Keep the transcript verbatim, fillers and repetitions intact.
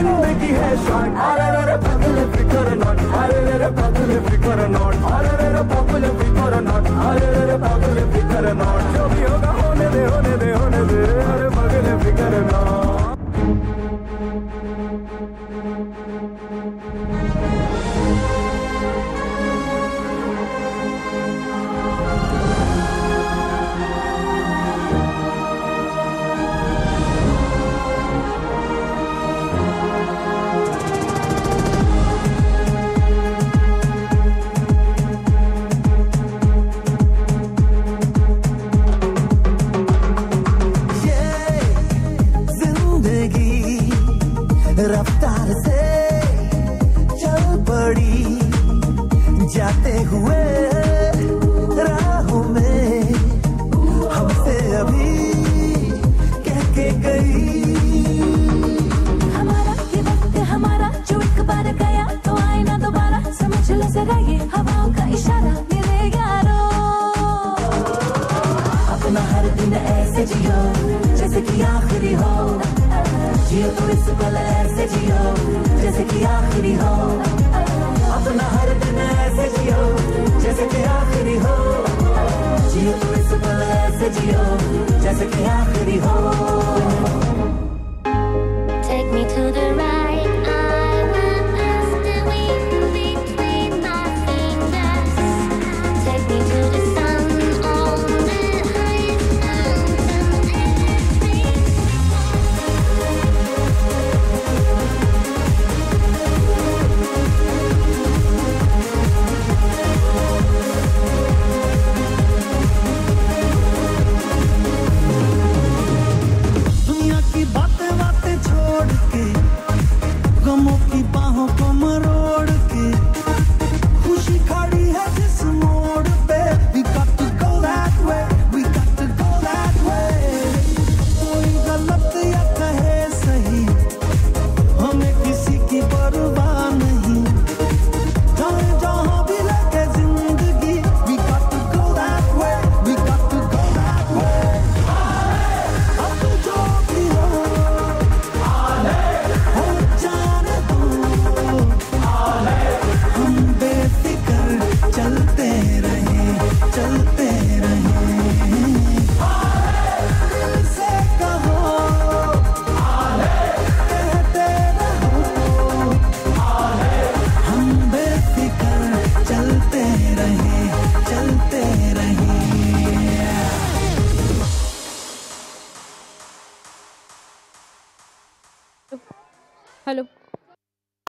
जिंदगी है शॉर्ट, अरे रे पगले फिकर नॉट, अरे रे पगले फिकर नॉट, अरे रे पगले फिकर नॉट, अरे रे पगले फिकर नॉट। जो भी होगा होने दे होने दे होने दे, अरे पगले फिकर नॉट। रफ्तार से चल पड़ी जाते हुए राहों में हमसे अभी कह के गई। हमारा ये वक्त हमारा जो एक बार गया तो आए ना दोबारा, समझ लो जरा ये हवाओं का इशारा मेरे यारो। अपना हर दिन ऐसे जियो जैसे कि आखिरी हो, जियो तो इस पल ऐसे जियो जैसे कि आखिरी हो। अपना हर दिन ऐसे जियो जैसे कि आखिरी हो, जियो तो इस पल ऐसे जियो जैसे कि आखिरी हो। Take me to the right, I will pass the wind between my fingers. Take me to the sun on the highest mountain ever. दुनिया की बातें बातें छोड़ के, गमों की बाहों को मरोड़ के, खुशी खड़ी है जिस मोड़ पे, we got to go that way, we got to go that way। कोई गलत या कहे सही, हमें किसी की परवाह नहीं, चाहे जहां भी लगे जिंदगी, we got to go that way, we got to go that way। अब जो भी हो हो जाने दो, हम बेफिक्र चलते रहे चलते रहे। दिल से कहो कहते रहो, हम बेफिक्र चलते रहे चलते रहे। हेलो।